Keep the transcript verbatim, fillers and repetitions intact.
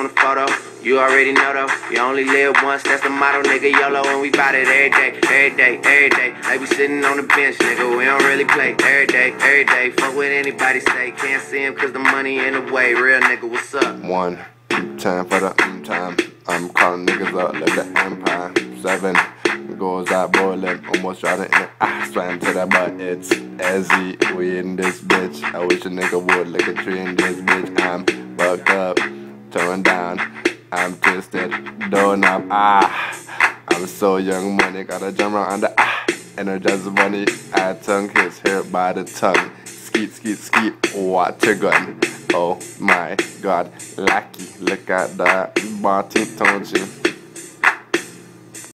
the photo. You already know though, you only live once, that's the motto, nigga. YOLO, and we bout it every day, every day, every day. Like we sitting on the bench, nigga, we don't really play. Every day, every day, fuck what anybody say. Can't see him cause the money in the way. Real nigga, what's up? One, time for the um time. I'm calling niggas up like the empire. Seven, goes out boiling, almost trying to ah, swam to the butt. It's Ezzy, we in this bitch. I wish a nigga would like a tree in this bitch. I'm fucked up, torn down. I'm twisted, don't up, ah. I'm so young money, gotta jump around the ah. Energize the money, I tongue kiss here by the tongue. Skeet, skeet, skeet, water gun. Oh my god, lucky, look at that, Barty told you.